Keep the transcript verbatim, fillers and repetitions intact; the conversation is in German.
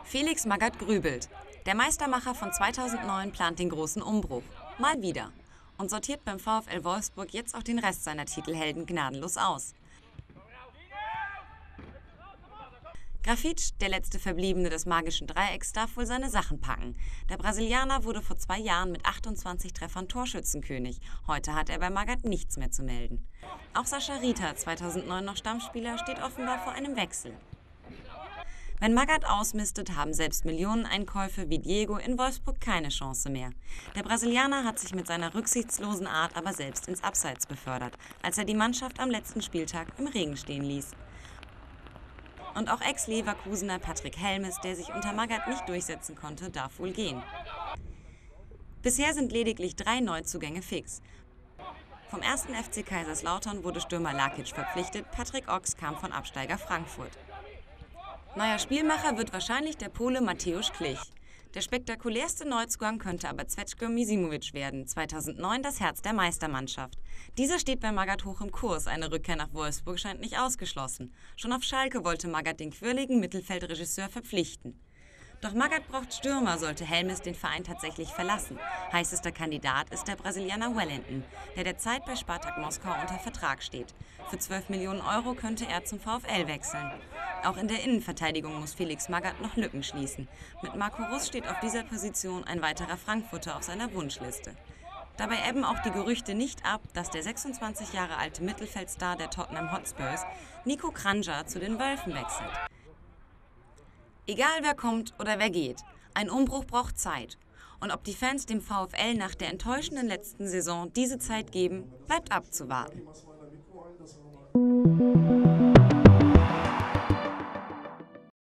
Felix Magath grübelt. Der Meistermacher von zweitausendneun plant den großen Umbruch. Mal wieder. Und sortiert beim VfL Wolfsburg jetzt auch den Rest seiner Titelhelden gnadenlos aus. Grafitsch, der letzte Verbliebene des magischen Dreiecks, darf wohl seine Sachen packen. Der Brasilianer wurde vor zwei Jahren mit achtundzwanzig Treffern Torschützenkönig. Heute hat er bei Magath nichts mehr zu melden. Auch Sascha Rita, zweitausendneun noch Stammspieler, steht offenbar vor einem Wechsel. Wenn Magath ausmistet, haben selbst Millioneneinkäufe wie Diego in Wolfsburg keine Chance mehr. Der Brasilianer hat sich mit seiner rücksichtslosen Art aber selbst ins Abseits befördert, als er die Mannschaft am letzten Spieltag im Regen stehen ließ. Und auch Ex-Leverkusener Patrick Helmes, der sich unter Magath nicht durchsetzen konnte, darf wohl gehen. Bisher sind lediglich drei Neuzugänge fix. Vom ersten F C Kaiserslautern wurde Stürmer Lakic verpflichtet, Patrick Ochs kam von Absteiger Frankfurt. Neuer Spielmacher wird wahrscheinlich der Pole Mateusz Klich. Der spektakulärste Neuzugang könnte aber Zvezko Misimovic werden, zweitausendneun das Herz der Meistermannschaft. Dieser steht bei Magath hoch im Kurs, eine Rückkehr nach Wolfsburg scheint nicht ausgeschlossen. Schon auf Schalke wollte Magath den quirligen Mittelfeldregisseur verpflichten. Doch Magath braucht Stürmer, sollte Helmes den Verein tatsächlich verlassen. Heißester Kandidat ist der Brasilianer Wellington, der derzeit bei Spartak Moskau unter Vertrag steht. Für zwölf Millionen Euro könnte er zum VfL wechseln. Auch in der Innenverteidigung muss Felix Magath noch Lücken schließen. Mit Marco Russ steht auf dieser Position ein weiterer Frankfurter auf seiner Wunschliste. Dabei ebben auch die Gerüchte nicht ab, dass der sechsundzwanzig Jahre alte Mittelfeldstar der Tottenham Hotspurs, Niko Kranjčar, zu den Wölfen wechselt. Egal wer kommt oder wer geht, ein Umbruch braucht Zeit. Und ob die Fans dem VfL nach der enttäuschenden letzten Saison diese Zeit geben, bleibt abzuwarten.